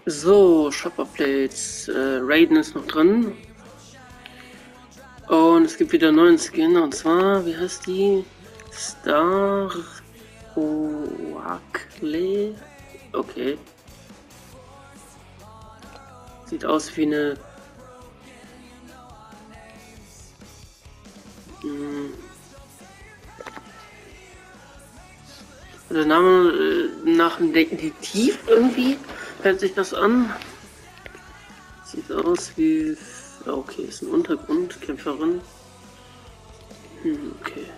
So, Shopper-Plates. Raiden ist noch drin. Und es gibt wieder einen neuen Skin. Und zwar, wie heißt die? Star Oakley. Okay. Sieht aus wie eine... Der Name nach einem Detektiv irgendwie hört sich das an. Sieht aus wie... Okay, ist ein Untergrundkämpferin. Okay.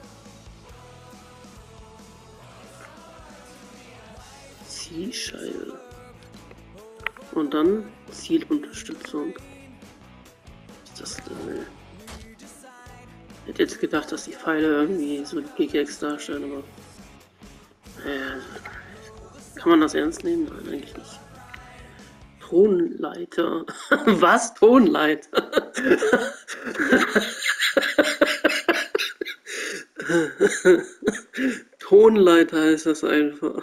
Zielscheibe. Und dann Zielunterstützung. Was ist das denn? Ich hätte jetzt gedacht, dass die Pfeile irgendwie so die Pickaxe darstellen, aber... kann man das ernst nehmen? Nein, eigentlich nicht. Tonleiter. Was? Tonleiter? Tonleiter heißt das einfach.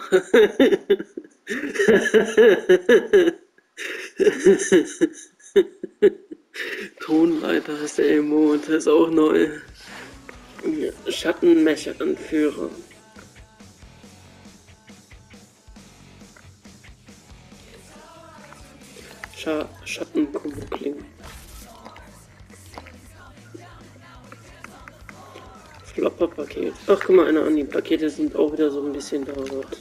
Tonleiter heißt der Emote, ist auch neu. Schattenmecher-Anführer. Schattenkumpling. Flopper-Paket. Ach, guck mal, die Pakete sind auch wieder so ein bisschen da.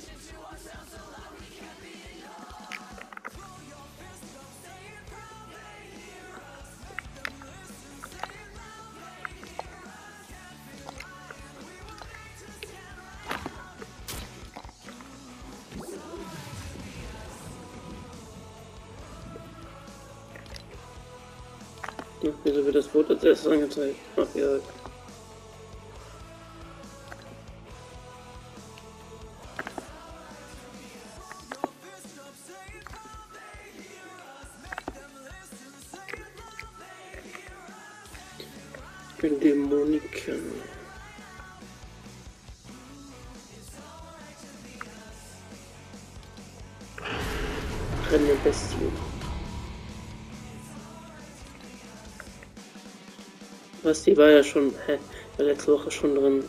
Wieso wird das Boot als erstes angezeigt? Ach ja. Dämoniker. Brennende Bestien. Was, die war ja schon letzte Woche schon drin.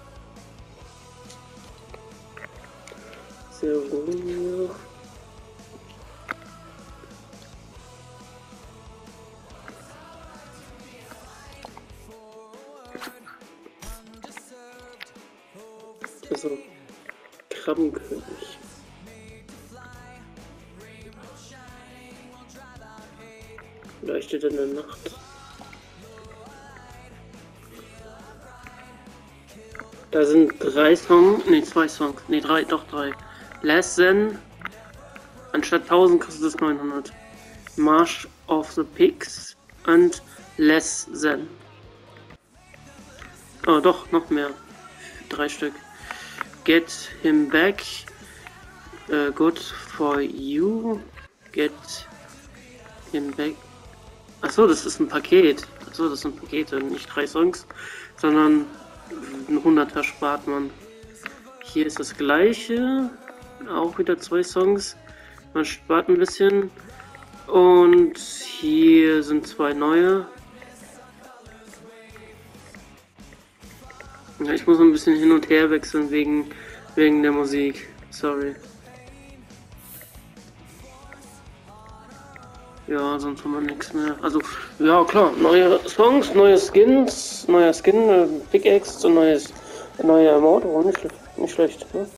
Sehr ruhig. Also, Krabbenkönig. Leuchtet in der Nacht. Da sind 3 Songs, ne 2 Songs, ne 3, doch 3. Less Than, anstatt 1000 kostet es 900. March of the Pigs und Less Than. Oh doch, noch mehr. 3 Stück. Get him back. Good for you. Get him back. Achso, das ist ein Paket. Achso, das sind Pakete, nicht 3 Songs, sondern 100er spart man. Hier ist das gleiche. Auch wieder 2 Songs. Man spart ein bisschen. Und hier sind 2 neue. Ja, ich muss ein bisschen hin und her wechseln wegen der Musik. Sorry. Ja, sonst haben wir nichts mehr. Also, ja klar, neue Songs, neue Skins, neuer Skin, Pickaxe und neue Emote. Nicht schlecht, ne?